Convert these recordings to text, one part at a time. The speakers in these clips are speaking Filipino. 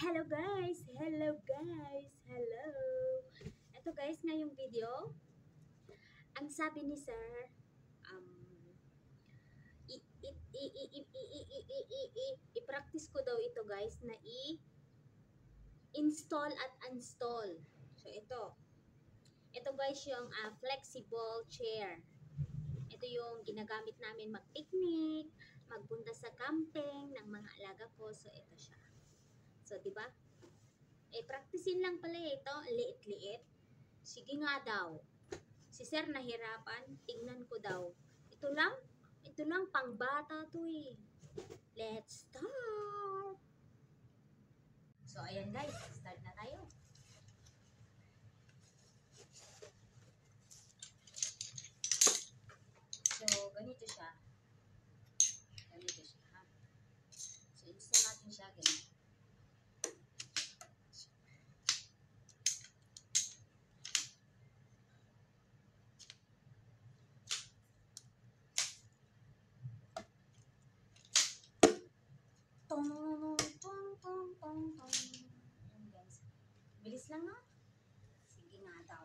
Hello guys! Hello guys! Hello! Ito guys, ngayong video, ang sabi ni Sir, i-practice ko daw ito guys na i-install at uninstall. So ito guys yung flexible chair. Ito yung ginagamit namin mag-picnic, magpunta sa camping ng mga alaga ko. So ito siya. So 'di ba? Practicein lang pala ito, liit-liit. Sige nga daw. Si Sir nahirapan, tingnan ko daw. Ito lang pang bata to eh. Let's start! So ayan guys, start na tayo. So ganito siya. So install natin siya ganito. Ayan guys. Bilis lang no? Sige nga daw.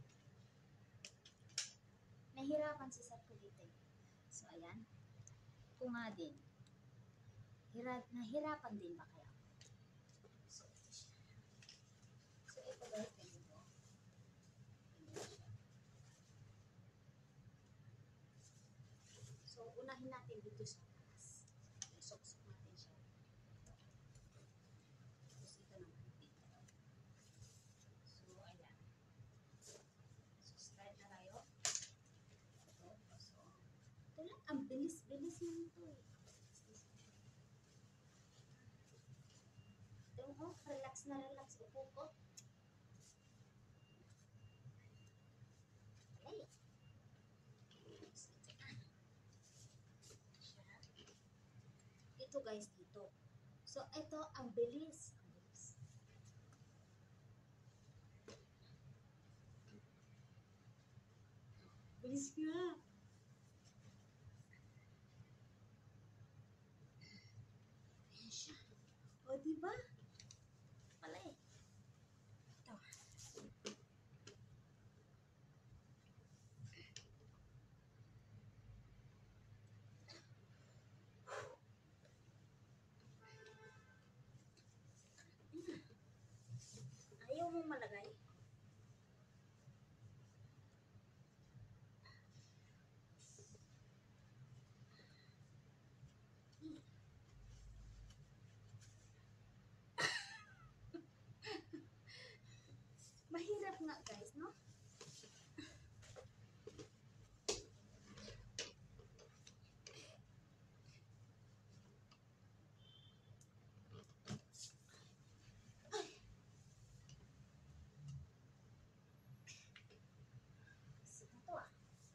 Nahirapan si Sir ko dito eh. So ayan. Ko nga din. Nahirapan din ba kaya? So ito siya. So ito guys, ganito. So unahin natin dito sa taas. Isok-sok natin siya. Tapos ito naman dito. So ayan. So start na tayo. Ito lang, ang bilis-bilis na ito eh. Ito oh, relax na relax. Upo ko. Okay. Ito guys dito. So ito ang bilis. Bilis nga. Ayan siya. O diba? Pala eh. Ito. Ayaw mong malagay. Mahirap nga guys, no? Ito ah.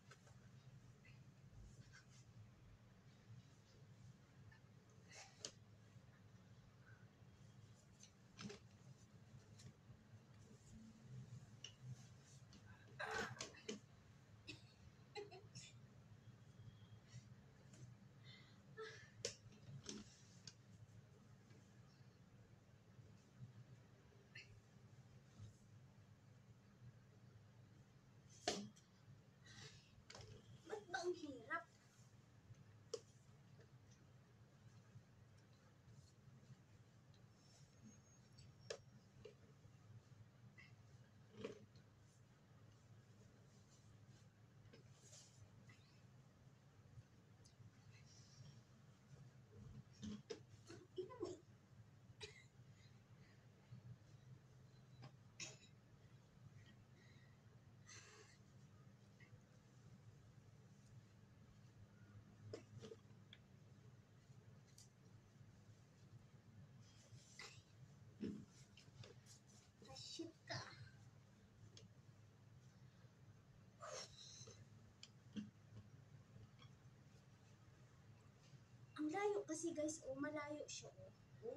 Ba't ba ang hirap? Ina mo eh. Shit ka. Ang layo kasi guys, oh, malayo siya oh. Oh.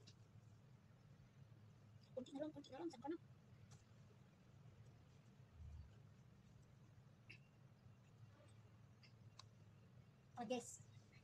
Kunti na lang, saan ka na? Guys.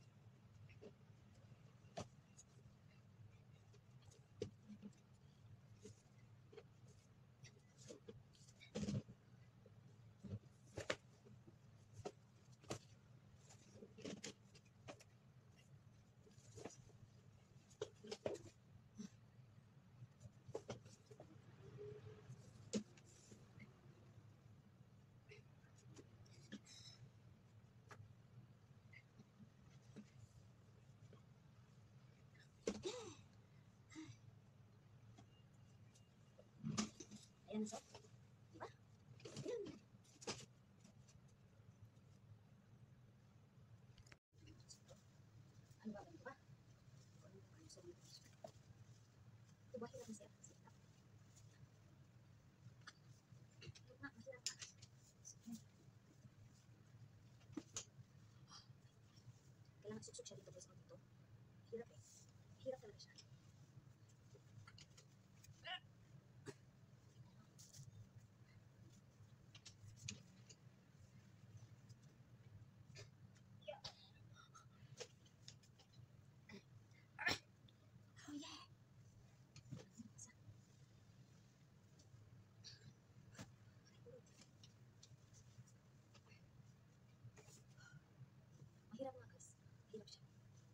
Ayan, so. Diba? Ayan. Ano ba? Diba? Diba, hirap na siya. Kailangan suksok siya dito guys. Dito. Hirap eh. Hirap talaga siya. Oh yeah. Mahirap nga guys. Hirap siya.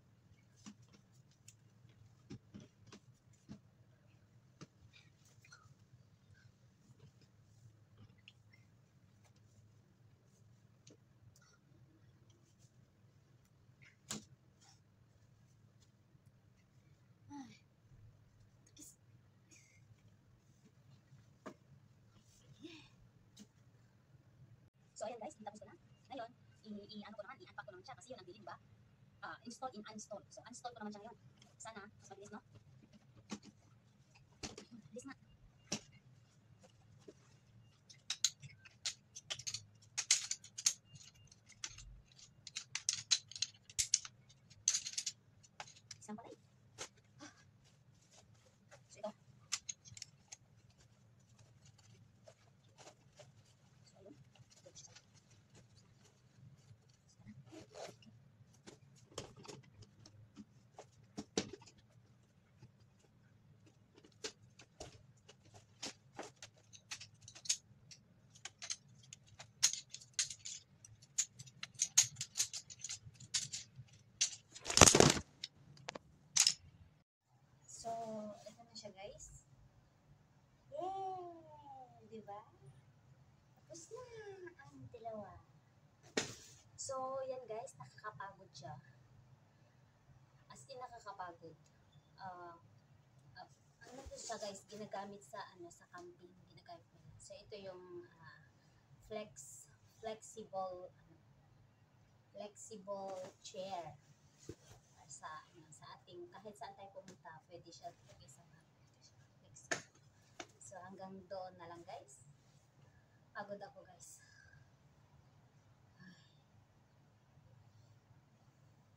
So ayan guys, tapos ko na. Ngayon, i-ano ko naman, i-unpack ko naman siya kasi yun ang bilhin, ba? Install in uninstall. So uninstall ko naman siya ngayon. Sana, mas mabilis, no? Bilis na. Isang pala eh. So ito. So ayun. So, ito na siya guys. Yay! Diba? Tapos na ang dalawa. So, yan guys, nakakapagod siya. As in, nakakapagod. Ano to siya guys, ginagamit sa sa camping, ginagamit nila. So, ito yung flexible chair. Sa ating, kahit saan tayo pumunta, pwede siya sa flexible. So, hanggang doon na lang guys. Pagod ako guys.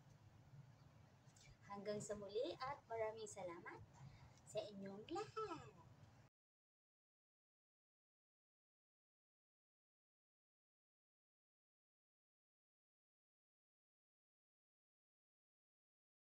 Hanggang sa muli at maraming salamat sa inyong lahat.